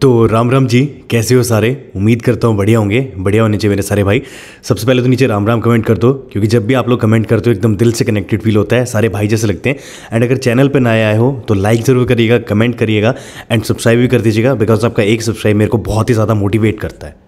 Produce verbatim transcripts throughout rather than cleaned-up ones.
तो राम राम जी, कैसे हो सारे। उम्मीद करता हूँ बढ़िया होंगे। बढ़िया होने चाहिए मेरे सारे भाई। सबसे पहले तो नीचे राम राम कमेंट कर दो, क्योंकि जब भी आप लोग कमेंट करते हो एकदम दिल से कनेक्टेड फील होता है, सारे भाई जैसे लगते हैं। एंड अगर चैनल पर नए आए हो तो लाइक ज़रूर करिएगा, कमेंट करिएगा एंड सब्सक्राइब भी कर दीजिएगा, बिकॉज आपका एक सब्सक्राइब मेरे को बहुत ही ज़्यादा मोटिवेट करता है।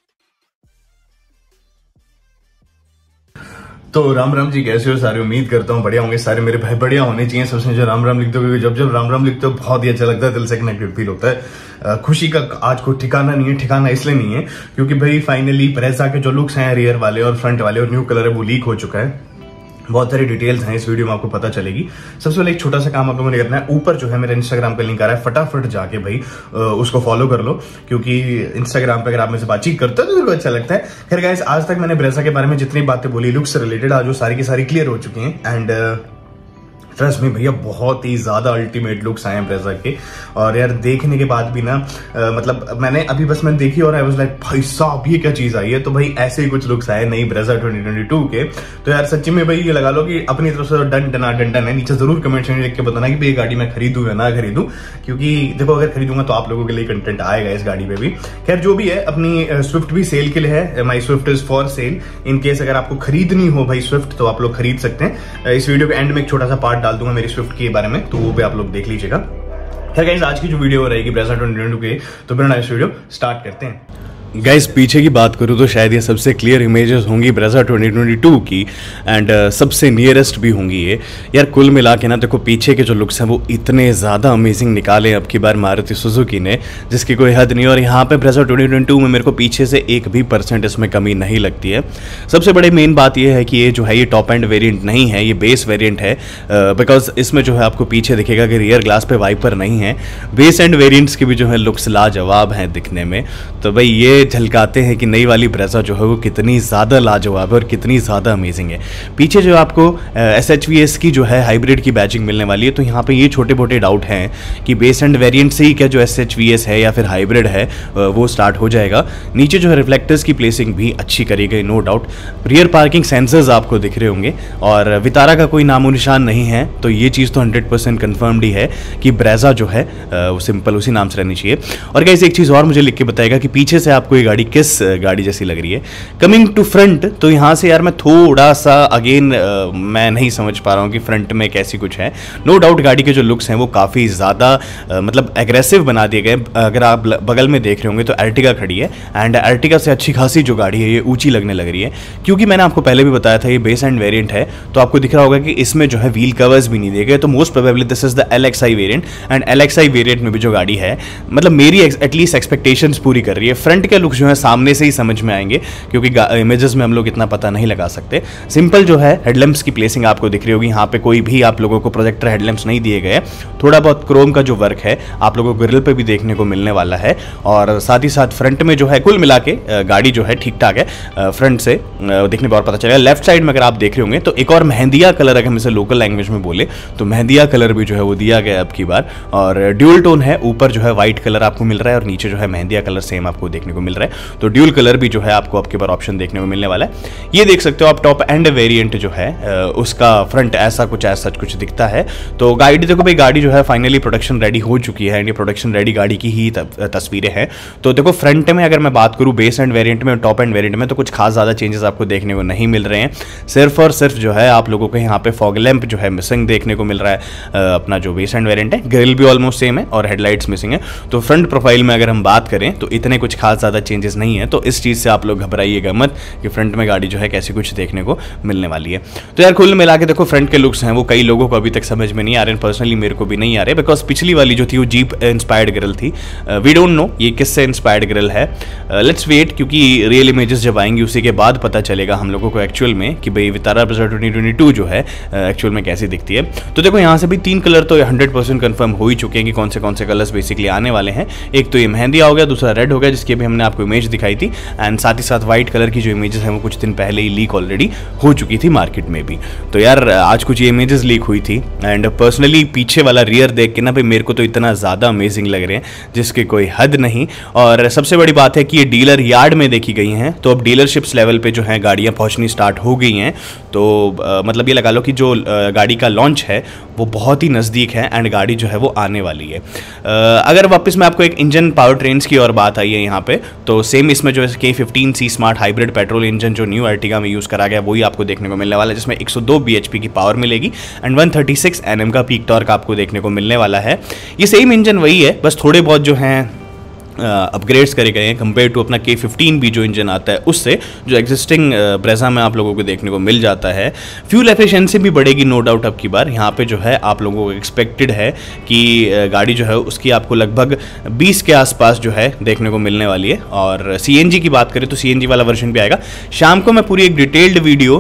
तो राम राम जी, कैसे हो सारे। उम्मीद करता हूँ बढ़िया होंगे सारे मेरे भाई। बढ़िया होने चाहिए। सबसे जो राम राम लिखते हो, क्योंकि जब जब राम राम लिखते हो बहुत ही अच्छा लगता है, दिल से कनेक्टेड फील होता है। खुशी का आज कोई ठिकाना नहीं है। ठिकाना इसलिए नहीं है क्योंकि भाई फाइनली ब्रेजा के जो लुक्स हैं, रियर वाले और फ्रंट वाले और न्यू कलर है, वो लीक हो चुका है। बहुत सारी डिटेल्स हैं इस वीडियो में, आपको पता चलेगी। सबसे पहले एक छोटा सा काम आप लोगों ने करना है। ऊपर जो है मेरा इंस्टाग्राम का लिंक आ रहा है, फटाफट जाके भाई उसको फॉलो कर लो, क्योंकि इंस्टाग्राम पे अगर आप मेरे से बातचीत करते हो तो मेरे को अच्छा लगता है। खैर गाइस, आज तक मैंने ब्रेजा के बारे में जितनी बातें बोली लुक से रिलेटेड, आज वो सारी की सारी क्लियर हो चुकी हैं। एंड ट्रस्ट में भैया बहुत ही ज्यादा अल्टीमेट लुक्स आए हैं ब्रेजा के। और यार देखने के बाद भी ना आ, मतलब मैंने अभी बस मैंने देखी और आई वाज लाइक भाई साहब ये क्या चीज आई है। तो भाई ऐसे ही कुछ लुक्स आए नई ब्रेजा ट्वेंटी ट्वेंटी टू के। तो यार सच्ची में भाई ये लगा लो कि अपनी तरफ से डन डना डन डन है। नीचे जरूर कमेंट में लिख के बताना कि भाई ये गाड़ी मैं खरीदूं या ना खरीदूं, क्योंकि देखो अगर खरीदूंगा तो आप लोगों के लिए कंटेंट आएगा इस गाड़ी पे भी। खैर जो भी है, अपनी स्विफ्ट भी सेल के लिए है। My Swift is for sale. In case अगर आपको खरीदनी हो भाई स्विफ्ट तो आप लोग खरीद सकते हैं। इस वीडियो के एंड में एक छोटा सा पार्ट डाल दूंगा मेरी स्विफ्ट के बारे में, तो वो भी आप लोग देख लीजिएगा। खैर गाइस, आज की जो वीडियो रहेगी ब्रेजा ट्वेंटी ट्वेंटी टू के, तो बिना इस वीडियो स्टार्ट करते हैं। गाइस पीछे की बात करूँ तो शायद ये सबसे क्लियर इमेजेस होंगी ब्रेजा ट्वेंटी ट्वेंटी टू की, एंड uh, सबसे नियरेस्ट भी होंगी ये। यार कुल मिला के ना देखो, पीछे के जो लुक्स हैं वो इतने ज़्यादा अमेजिंग निकाले अब की बार मारुति सुजुकी ने, जिसकी कोई हद नहीं। और यहाँ पे ब्रेजा ट्वेंटी ट्वेंटी टू में मेरे को पीछे से एक भी परसेंट इसमें कमी नहीं लगती है। सबसे बड़ी मेन बात ये है कि ये जो है ये टॉप एंड वेरियंट नहीं है, ये बेस वेरियंट है। बिकॉज uh, इसमें जो है आपको पीछे दिखेगा कि रियर ग्लास पे वाइपर नहीं है। बेस एंड वेरियंट्स के भी जो है लुक्स लाजवाब हैं दिखने में। तो भाई ये झलकाते हैं कि नई वाली ब्रेजा जो है वो कितनी ज़्यादा लाजवाब है और कितनी ज़्यादा अमेजिंग है। पीछे जो आपको एस एच वी एस की जो है हाइब्रिड की बैचिंग मिलने वाली है, तो यहाँ पे ये छोटे मोटे डाउट हैं कि बेस एंड वेरिएंट से ही क्या जो एस एच वी एस है या फिर हाइब्रिड है वो स्टार्ट हो जाएगा। नीचे जो है रिफ्लेक्टर्स की प्लेसिंग भी अच्छी करी गई, no doubt. Rear parking sensors आपको दिख रहे होंगे और वितारा का कोई नामो निशान नहीं है, तो ये चीज़ तो हंड्रेड परसेंट कन्फर्म्ड ही है कि ब्रेजा जो है वो सिंपल उसी नाम से रहनी चाहिए। और कैसे एक चीज़ और मुझे लिख के बताएगा कि पीछे से आपको ये गाड़ी किस गाड़ी जैसी लग रही है। कमिंग टू फ्रंट, तो यहाँ से यार मैं थोड़ा सा अगेन मैं नहीं समझ पा रहा हूँ कि फ्रंट में कैसी कुछ है। नो डाउट गाड़ी के जो लुक्स हैं वो काफ़ी ज़्यादा मतलब एग्रेसिव बना दिए गए। अगर आप बगल में देख रहे होंगे तो अर्टिगा खड़ी है, एंड अर्टिगा से अच्छी खासी जो गाड़ी है ये ऊंची लगने लग रही है। क्योंकि मैंने आपको पहले भी बताया था ये बेस एंड वेरिएंट है, तो आपको दिख रहा होगा कि इसमें जो है व्हील कवर्स भी नहीं दिए गए। तो most probably this is the L X I variant, and L X I variant में भी जो गाड़ी है मतलब मेरी एटलीस्ट एक्सपेक्टेशंस पूरी कर रही है। फ्रंट के लुक जो है सामने से ही समझ में आएंगे, क्योंकि इमेजेस में हम लोग इतना पता नहीं लगा सकते। सिंपल जो है हेडलैम्प्स की प्लेसिंग आपको दिख रही होगी। यहाँ पे कोई भी आप लोगों को प्रोजेक्टर हेडलैम्प्स नहीं दिए गए। थोड़ा बहुत क्रोम का जो वर्क है आप लोगों को ग्रिल पे भी देखने को मिलने वाला है। और साथ ही साथ फ्रंट में जो है कुल मिला के गाड़ी जो है ठीक ठाक है। फ्रंट से देखने पर और पता चलेगा। लेफ्ट साइड में अगर आप देख रहे होंगे तो एक और मेहंदिया कलर, अगर हम इसे लोकल लैंग्वेज में बोले तो मेहंदिया कलर भी जो है वो दिया गया अब की बार। और ड्यूल टोन है, ऊपर जो है व्हाइट कलर आपको मिल रहा है और नीचे जो है मेहंदिया कलर सेम आपको देखने को मिल रहा है। तो ड्यूल कलर भी जो है आपको अब की बार ऑप्शन देखने को मिलने वाला है। ये देख सकते हो आप, टॉप एंड वेरिएंट जो है उसका फ्रंट ऐसा कुछ ऐसा कुछ दिखता है। तो गाड़ी देखो भाई, गाड़ी जो है फाइनली प्रोडक्शन रेडी हो चुकी है, एंड ये प्रोडक्शन रेडी गाड़ी की ही तस्वीरें हैं। तो देखो फ्रंट में अगर मैं बात करूं बेस एंड वेरिएंट में और टॉप एंड वेरिएंट में, तो कुछ खास ज़्यादा चेंजेस आपको देखने को नहीं मिल रहे हैं। सिर्फ और सिर्फ जो है आप लोगों को यहाँ पे फॉग लैंप जो है मिसिंग देखने को मिल रहा है। अपना जो बेस एंड वेरिएंट है, ग्रिल भी ऑलमोस्ट सेम है और हेडलाइट्स मिसिंग है। तो फ्रंट प्रोफाइल में अगर हम बात करें तो इतने कुछ खास ज़्यादा चेंजेस नहीं है। तो इस चीज़ से आप लोग घबराइएगा मत कि फ्रंट में गाड़ी जो है कैसी कुछ देखने को मिलने वाली है। तो यार कुल मिला के देखो फ्रंट के लुक्स हैं वो कई लोगों को अभी तक समझ में नहीं आ रहे हैं। पर्सनली मेरे को भी नहीं आ रहे, बिकॉज पिछली वाली जो थी वो जीप इंस्पायर्ड ग्रिल थी। वी डोंट नो ये किससे इंस्पायर्ड ग्रिल है। लेट्स वेट, क्योंकि रियल इमेजेस जब आएंगी उसी के बाद पता चलेगा हम लोगों को एक्चुअल में कि भाई Vitara Brezza twenty twenty two जो है एक्चुअल में कैसी दिखती है। तो देखो यहाँ से भी तीन कलर तो हंड्रेड परसेंट कन्फर्म हो ही चुके हैं कि कौन से कौन से कलर्स बेसिकली आने वाले हैं। एक तो ये मेहंदिया हो गया, दूसरा रेड हो गया, जिसकी भी हमने आपको इमेज दिखाई थी, एंड साथ ही साथ वाइट कलर की जो इमेजेस हैं वो कुछ दिन पहले ही लीक ऑलरेडी हो चुकी थी मार्केट में भी। तो यार आज कुछ ये इमेजेस लीक हुई थी, एंड पर्सनली पीछे वाला रियर देख के ना भाई मेरे को तो इतना ज़्यादा अमेजिंग लग रहे हैं जिसकी कोई हद नहीं। और सबसे बड़ी बात है कि ये डीलर यार्ड में देखी गई हैं, तो अब डीलरशिप्स लेवल पे जो है गाड़ियाँ पहुँचनी स्टार्ट हो गई हैं। तो आ, मतलब ये लगा लो कि जो आ, गाड़ी का लॉन्च है वो बहुत ही नज़दीक है, एंड गाड़ी जो है वो आने वाली है। आ, अगर वापस मैं आपको एक इंजन पावर ट्रेन्स की और बात आई है यहाँ पे, तो सेम इसमें जो है K fifteen C smart hybrid petrol engine जो न्यू अर्टिगा में यूज़ करा गया वही आपको देखने को मिलने वाला है, जिसमें एक सौ दो बीएचपी की पावर मिलेगी एंड एक सौ छत्तीस एनएम का पीक टॉर्क आपको देखने को मिलने वाला है। ये सेम इंजन वही है, बस थोड़े बहुत जो हैं अपग्रेड्स करे गए हैं कंपेयर टू अपना के फिफ्टीन भी जो इंजन आता है उससे, जो एग्जिस्टिंग ब्रेजा में आप लोगों को देखने को मिल जाता है। फ्यूल एफिशिएंसी भी बढ़ेगी नो डाउट अब की बार। यहाँ पे जो है आप लोगों को एक्सपेक्टेड है कि गाड़ी जो है उसकी आपको लगभग बीस के आसपास जो है देखने को मिलने वाली है। और सीएनजी की बात करें तो सीएनजी वाला वर्जन भी आएगा। शाम को मैं पूरी एक डिटेल्ड वीडियो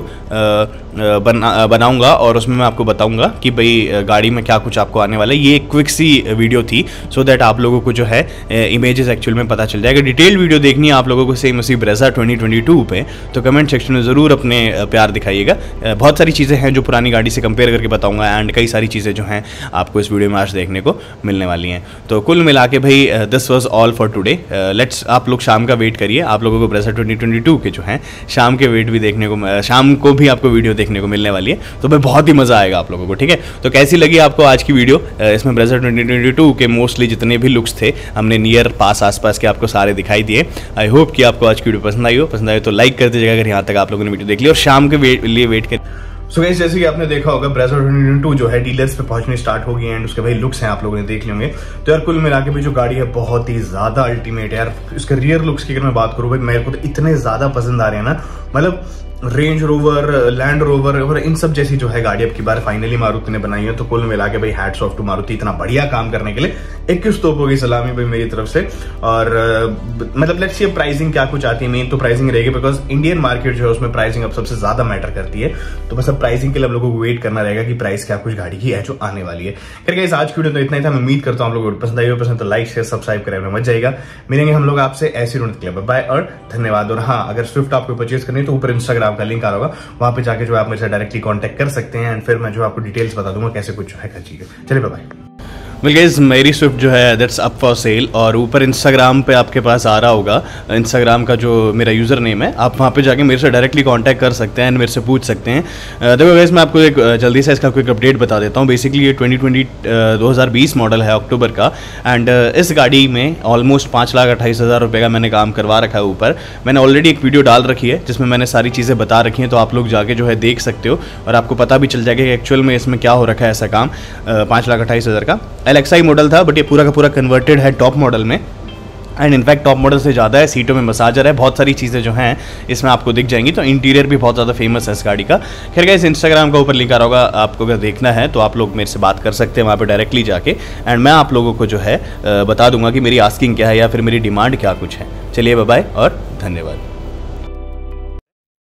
बना बनाऊंगा और उसमें मैं आपको बताऊंगा कि भाई गाड़ी में क्या कुछ आपको आने वाला है। ये एक क्विक सी वीडियो थी सो दैट आप लोगों को जो है इमेजेस एक्चुअल में पता चल जाएगा। डिटेल वीडियो देखनी है आप लोगों को सेम उसी ब्रेजा ट्वेंटी ट्वेंटी टू पे, तो कमेंट सेक्शन में ज़रूर अपने प्यार दिखाइएगा। बहुत सारी चीज़ें हैं जो पुरानी गाड़ी से कंपेयर करके बताऊंगा, एंड कई सारी चीज़ें जो हैं आपको इस वीडियो में आज देखने को मिलने वाली हैं। तो कुल मिला के भाई this was all for today. Let's आप लोग शाम का वेट करिए, आप लोगों को ब्रेजा ट्वेंटी ट्वेंटी टू के जो हैं शाम के वेट भी देखने को, शाम को भी आपको वीडियो देखने को मिलने वाली है, तो भाई बहुत ही मज़ा आएगा आप लोगों को। ठीक है, तो कैसी लगी आपको आज की वीडियो? इसमें ब्रेजा ट्वेंटी ट्वेंटी टू के मोस्टली जितने भी लुक्स थे हमने नियर पास आसपास के आपको सारे दिखाई दिए। आई होप कि आपको आज की वीडियो पसंद आई हो। पसंद आई तो लाइक कर दीजिएगा अगर यहाँ तक आप लोगों ने वीडियो देख ली, और शाम के वे, लिए वेट कर। सो गाइस, जैसे कि आपने देखा होगा ब्रेजा ट्वेंटी ट्वेंटी टू जो है डीलर्स पे पहुंचनी स्टार्ट हो गई है, एंड उसके भाई लुक्स हैं आप लोगों ने देख लेंगे। तो यार कुल मिला के भी जो गाड़ी है बहुत ही ज्यादा अल्टीमेट है यार। इसके रियर लुक्स की अगर मैं बात करूँ भाई, मेरे को तो इतने ज्यादा पसंद आ रहे हैं ना, मतलब रेंज रोवर, लैंड रोवर और इन सब जैसी जो है गाड़ी अब की बार फाइनली मारुति ने बनाई है। तो कुल मिला के भाई हैट्स ऑफ टू मारुति इतना बढ़िया काम करने के लिए। इक्कीस तोपों की सलामी भाई मेरी तरफ से। और मतलब लेट्स सी प्राइसिंग क्या कुछ आती है, मेन तो प्राइसिंग रहेगी बिकॉज इंडियन मार्केट जो है उसमें प्राइसिंग अब सबसे ज्यादा मैटर करती है। तो बस अब प्राइसिंग के लिए हम लोगों को वेट करना रहेगा कि प्राइस क्या कुछ गाड़ी की है जो आने वाली है। फिर गाइस आज की वीडियो तो इतना ही था। मैं उम्मीद करता हूँ आप लोगों को पसंद आई हो। पसंद तो लाइक शेयर सब्सक्राइब करें, मत जाएगा। मिलेंगे हम लोग आपसे ऐसी वीडियो के लिए। बाय और धन्यवाद। और हाँ, अगर स्विफ्ट आपको परचेज करनी है तो ऊपर इंस्टाग्राम का लिंक आ रहा होगा, वहां पे जाके जो है आप मेरे से डायरेक्टली कांटेक्ट कर सकते हैं, एंड फिर मैं जो आपको डिटेल्स बता दूंगा कैसे कुछ है चीजें। चलिए बाय बाय। वेल गाइस, मेरी स्विफ्ट जो है दैट्स अप फॉर सेल, और ऊपर इंस्टाग्राम पे आपके पास आ रहा होगा इंस्टाग्राम का जो मेरा यूज़र नेम है, आप वहाँ पे जाके मेरे से डायरेक्टली कांटेक्ट कर सकते हैं एंड मेरे से पूछ सकते हैं। देखो गाइस, मैं आपको एक जल्दी से इसका क्विक अपडेट बता देता हूँ। बेसिकली ये ट्वेंटी ट्वेंटी दो हज़ार बीस मॉडल है अक्टूबर का, एंड इस गाड़ी में ऑलमोस्ट पाँच लाख अट्ठाईस हज़ार रुपये का मैंने काम करवा रखा है। ऊपर मैंने ऑलरेडी एक वीडियो डाल रखी है जिसमें मैंने सारी चीज़ें बता रखी हैं, तो आप लोग जाके जो है देख सकते हो और आपको पता भी चल जाएगा कि एक्चुअल में इसमें क्या हो रखा है ऐसा काम। पाँच लाख अट्ठाईस हज़ार का एल एक्स आई मॉडल था, बट ये पूरा का पूरा कन्वर्टेड है टॉप मॉडल में, एंड इनफैक्ट टॉप मॉडल से ज़्यादा है। सीटों में मसाजर है, बहुत सारी चीज़ें जो हैं इसमें आपको दिख जाएंगी। तो इंटीरियर भी बहुत ज़्यादा फेमस है इस गाड़ी का। खैर गाइस, इंस्टाग्राम का ऊपर लिंक आ रहा होगा, आपको अगर देखना है तो आप लोग मेरे से बात कर सकते हैं वहाँ पे डायरेक्टली जाके, एंड मैं आप लोगों को जो है बता दूंगा कि मेरी आस्किंग क्या है या फिर मेरी डिमांड क्या कुछ है। चलिए बाय बाय और धन्यवाद।